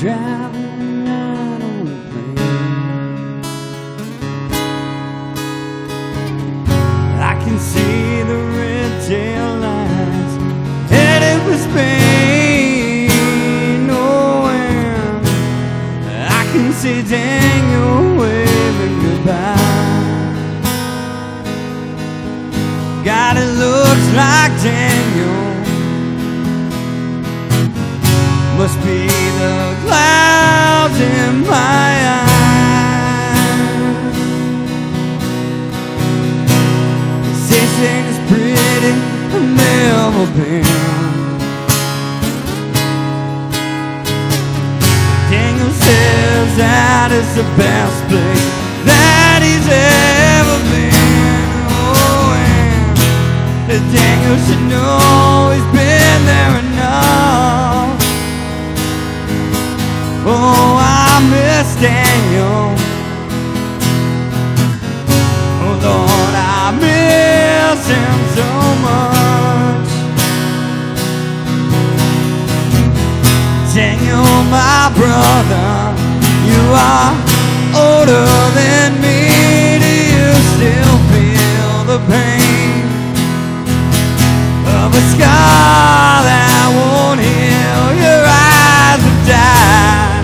traveling out on a plane. I can see the red tail lights headed for Spain. Oh, and I can see Daniel waving goodbye. God, it looks like Daniel must be the clouds in my eyes. This ain't as pretty as never been. Daniel says that it's the best place that he's ever been. Oh, and Daniel should know he's been there enough. Oh, I miss Daniel. Oh, Lord, I miss him so much. Daniel, my brother, you are older than me. Do you still feel the pain of a scar that won't heal? Your eyes have died,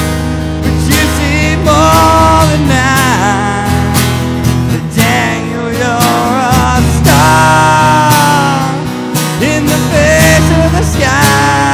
more than I. Daniel, you're a star in the face of the sky.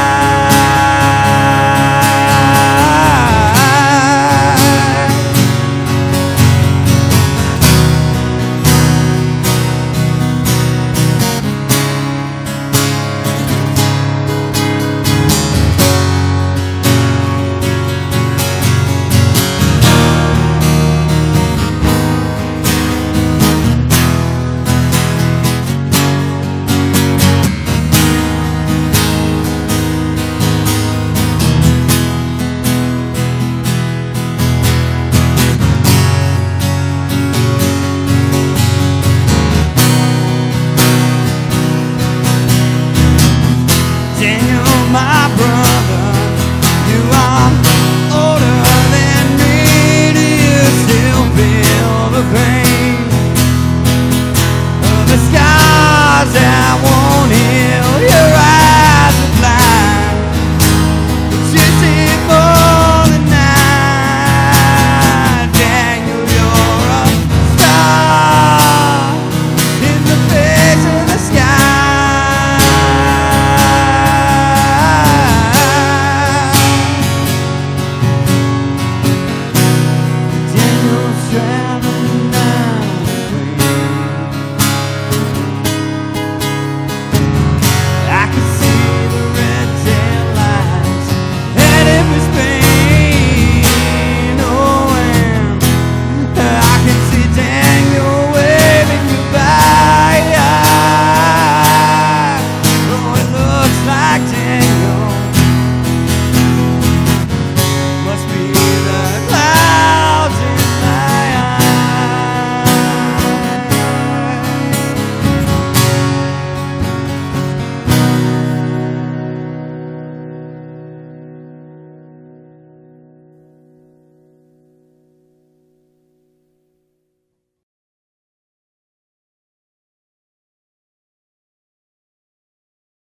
My brother,